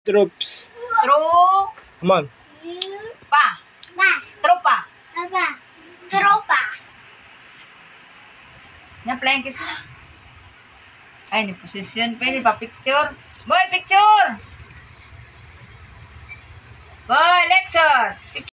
Troops. Tru. Come on. Pa. Tropa. Tropa. Na flying kiss na. Ay, ni posisyon. Pwede pa picture. Boy, picture! Boy, Lexus!